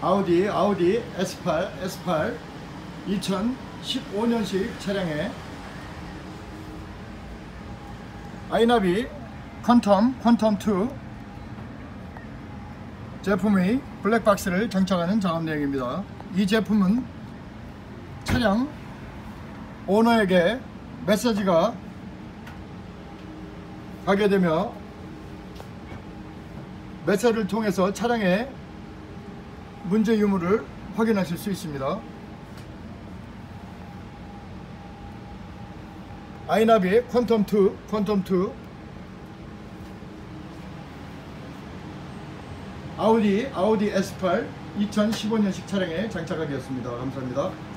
아우디 S8 2015년식 차량에 아이나비 퀀텀2 제품의 블랙박스를 장착하는 작업 내용입니다. 이 제품은 차량 오너에게 메시지가 가게 되며 메시지를 통해서 차량의 문제 유무를 확인하실 수 있습니다. 아이나비 퀀텀2 아우디 S8 2015년식 차량에 장착하겠습니다. 감사합니다.